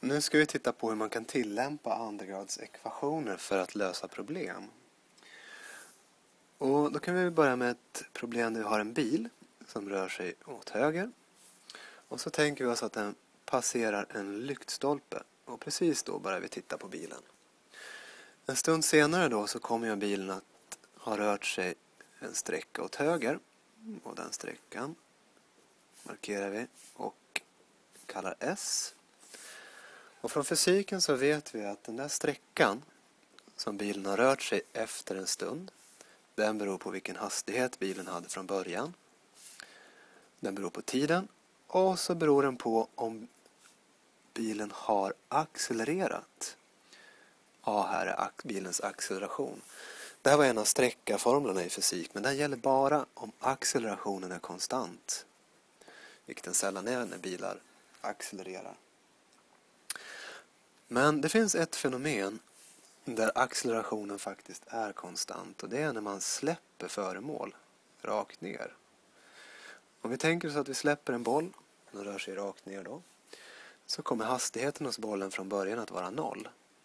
Nu ska vi titta på hur man kan tillämpa andegradsekvationer för att lösa problem. Och då kan vi börja med ett problem där vi har en bil som rör sig åt höger. Och så tänker vi oss att den passerar en lyktstolpe. Och precis då börjar vi titta på bilen. En stund senare då så kommer ju bilen att ha rört sig en sträcka åt höger. Och den sträckan markerar vi och kallar S. Och från fysiken så vet vi att den där sträckan som bilen har rört sig efter en stund, den beror på vilken hastighet bilen hade från början. Den beror på tiden och så beror den på om bilen har accelererat. A här är bilens acceleration. Det här var en av sträckarformlerna i fysik, men den gäller bara om accelerationen är konstant. Vilket den sällan är när bilar accelererar. Men det finns ett fenomen där accelerationen faktiskt är konstant. Och det är när man släpper föremål rakt ner. Om vi tänker oss att vi släpper en boll, den rör sig rakt ner då, så kommer hastigheten hos bollen från början att vara 0.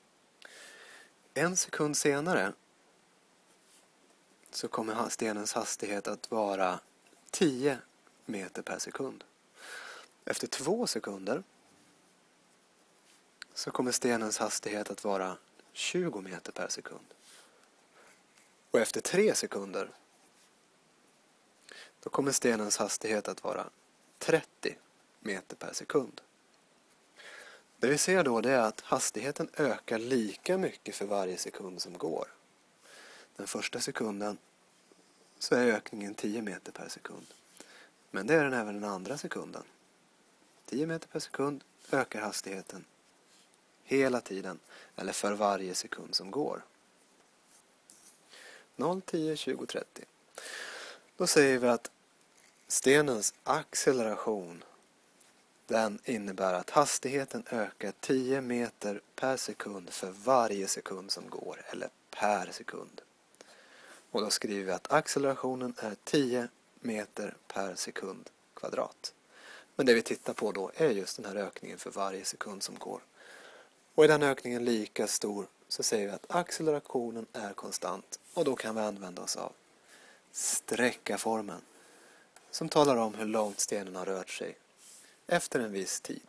En sekund senare så kommer stenens hastighet att vara 10 meter per sekund. Efter 2 sekunder så kommer stenens hastighet att vara 20 meter per sekund. Och efter 3 sekunder då kommer stenens hastighet att vara 30 meter per sekund. Det vi ser då det är att hastigheten ökar lika mycket för varje sekund som går. Den första sekunden så är ökningen 10 meter per sekund. Men det är den även den andra sekunden. 10 meter per sekund ökar hastigheten hela tiden, eller för varje sekund som går. 0, 10, 20, 30. Då säger vi att stenens acceleration, den innebär att hastigheten ökar 10 meter per sekund för varje sekund som går, eller per sekund. Och då skriver vi att accelerationen är 10 meter per sekund kvadrat. Men det vi tittar på då är just den här ökningen för varje sekund som går. Och är den ökningen lika stor så säger vi att accelerationen är konstant. Och då kan vi använda oss av sträckarformen som talar om hur långt stenen har rört sig efter en viss tid.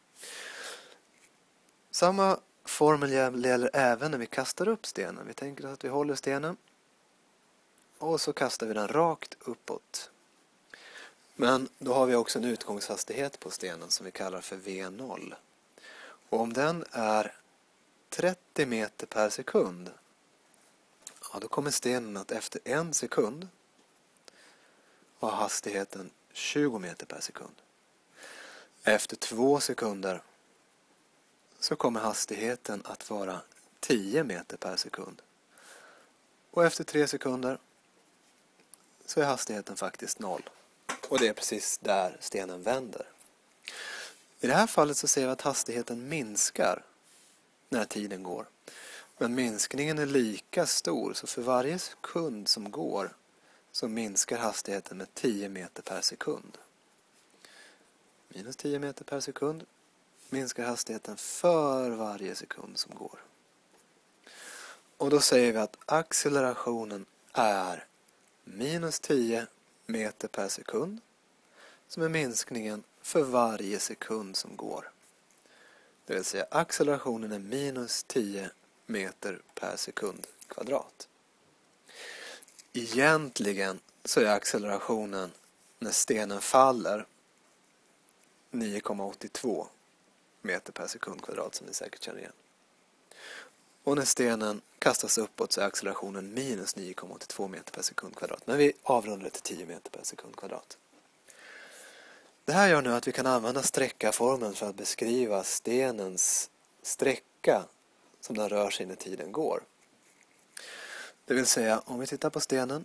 Samma formel gäller även när vi kastar upp stenen. Vi tänker att vi håller stenen och så kastar vi den rakt uppåt. Men då har vi också en utgångshastighet på stenen som vi kallar för V0. Och om den är 30 meter per sekund, ja, då kommer stenen att efter 1 sekund ha hastigheten 20 meter per sekund. Efter 2 sekunder så kommer hastigheten att vara 10 meter per sekund. Och efter 3 sekunder så är hastigheten faktiskt 0. Och det är precis där stenen vänder. I det här fallet så ser vi att hastigheten minskar när tiden går. Men minskningen är lika stor, så för varje sekund som går så minskar hastigheten med 10 meter per sekund. Minus 10 meter per sekund minskar hastigheten för varje sekund som går. Och då säger vi att accelerationen är minus 10 meter per sekund, som är minskningen för varje sekund som går. Det vill säga accelerationen är minus 10 meter per sekund kvadrat. Egentligen så är accelerationen när stenen faller 9,82 meter per sekund kvadrat, som ni säkert känner igen. Och när stenen kastas uppåt så är accelerationen minus 9,82 meter per sekund kvadrat. Men vi avrundar det till 10 meter per sekund kvadrat. Det här gör nu att vi kan använda sträckarformeln för att beskriva stenens sträcka som den rör sig när tiden går. Det vill säga, om vi tittar på stenen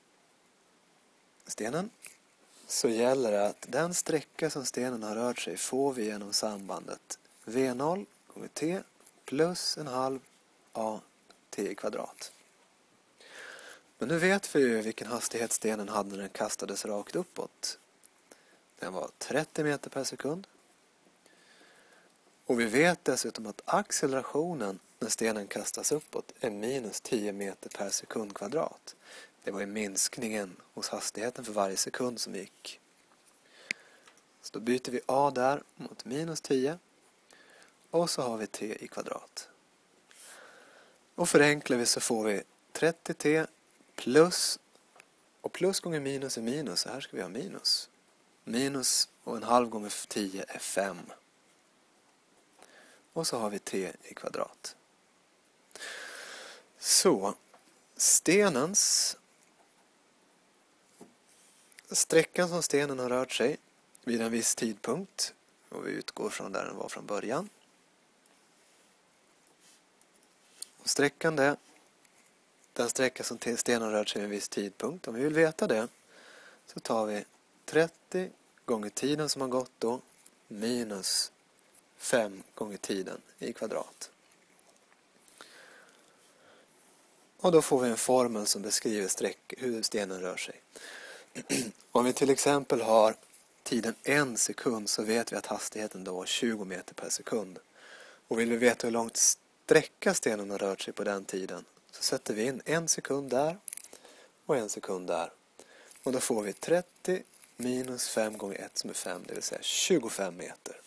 så gäller det att den sträcka som stenen har rört sig får vi genom sambandet V0 gånger T plus en halv A T i kvadrat. Men nu vet vi ju vilken hastighet stenen hade när den kastades rakt uppåt. Den var 30 meter per sekund. Och vi vet dessutom att accelerationen när stenen kastas uppåt är minus 10 meter per sekund kvadrat. Det var ju minskningen hos hastigheten för varje sekund som gick. Så då byter vi A där mot minus 10. Och så har vi t i kvadrat. Och förenklar vi så får vi 30t plus, och plus gånger minus är minus, så här ska vi ha minus. Minus och en halv gånger 10 är 5. Och så har vi t i kvadrat. Så, sträckan som stenen har rört sig vid en viss tidpunkt, och vi utgår från där den var från början. Och sträckan det, den sträcka som stenen har rört sig vid en viss tidpunkt. Om vi vill veta det så tar vi 30 gånger tiden som har gått då minus 5 gånger tiden i kvadrat. Och då får vi en formel som beskriver hur stenen rör sig. Om vi till exempel har tiden 1 sekund så vet vi att hastigheten då är 20 meter per sekund. Och vill vi veta hur långt sträcka stenen har rört sig på den tiden så sätter vi in 1 sekund där och 1 sekund där. Och då får vi 30 minus 5 gånger 1 som är 5, det vill säga 25 meter.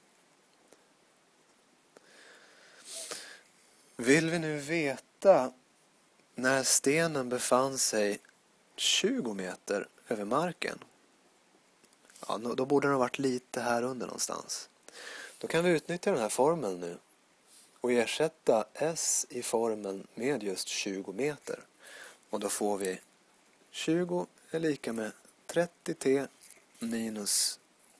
Vill vi nu veta när stenen befann sig 20 meter över marken, ja, då borde den ha varit lite här under någonstans. Då kan vi utnyttja den här formeln nu och ersätta s i formeln med just 20 meter. Och då får vi 20 är lika med 30t minus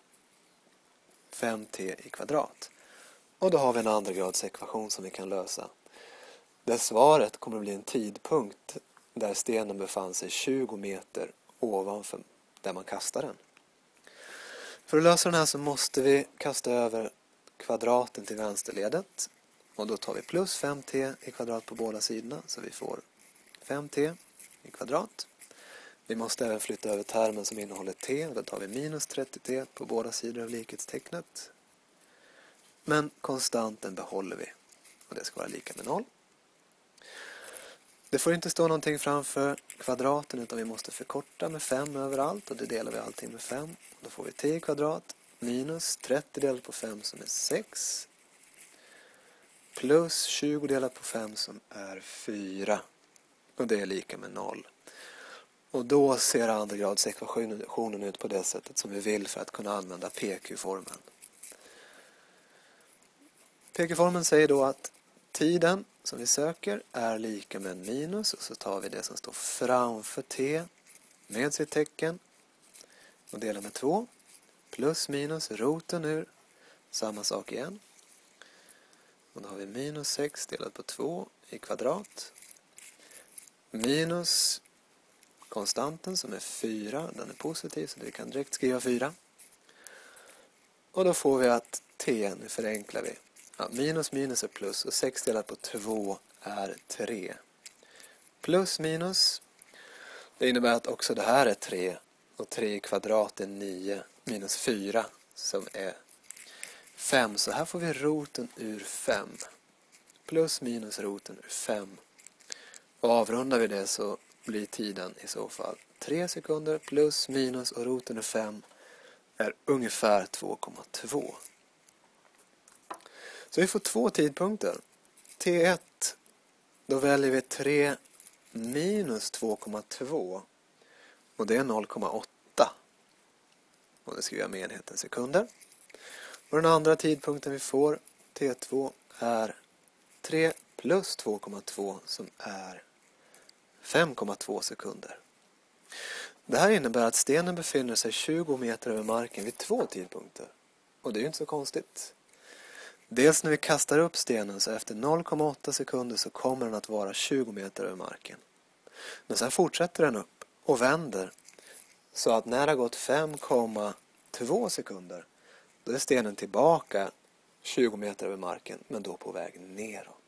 5t i kvadrat. Och då har vi en andra grads ekvation som vi kan lösa. Där svaret kommer att bli en tidpunkt där stenen befann sig 20 meter ovanför där man kastar den. För att lösa den här så måste vi kasta över kvadraten till vänsterledet. Och då tar vi plus 5t i kvadrat på båda sidorna, så vi får 5t i kvadrat. Vi måste även flytta över termen som innehåller t, och då tar vi minus 30t på båda sidor av likhetstecknet. Men konstanten behåller vi, och det ska vara lika med 0. Det får inte stå någonting framför kvadraten, utan vi måste förkorta med 5 överallt, och det delar vi allting med 5. Då får vi t i kvadrat minus 30 delat på 5 som är 6. Plus 20 delat på 5 som är 4. Och det är lika med 0. Och då ser andra grads ekvationen ut på det sättet som vi vill för att kunna använda PQ-formeln. PQ-formeln säger då att tiden som vi söker är lika med en minus, och så tar vi det som står framför t med sitt tecken och delar med 2. Plus minus roten ur, samma sak igen. Och då har vi minus 6 delat på 2 i kvadrat. Minus konstanten som är 4, den är positiv så vi kan direkt skriva 4. Och då får vi att t, nu förenklar vi. Ja, minus minus är plus, och 6 delat på 2 är 3. Plus minus, det innebär att också det här är 3. Och 3 i kvadrat är 9 minus 4 som är 5. Så här får vi roten ur 5. Plus minus roten ur 5. Och avrundar vi det så blir tiden i så fall 3 sekunder plus minus och roten ur 5 är ungefär 2,2. Så vi får 2 tidpunkter. T1, då väljer vi 3 minus 2,2 och det är 0,8. Och det skriver jag med enheten sekunder. Och den andra tidpunkten vi får, T2, är 3 plus 2,2 som är 5,2 sekunder. Det här innebär att stenen befinner sig 20 meter över marken vid 2 tidpunkter. Och det är ju inte så konstigt. Dels när vi kastar upp stenen så efter 0,8 sekunder så kommer den att vara 20 meter över marken. Men sen fortsätter den upp och vänder så att när det har gått 5,2 sekunder då är stenen tillbaka 20 meter över marken men då på väg neråt.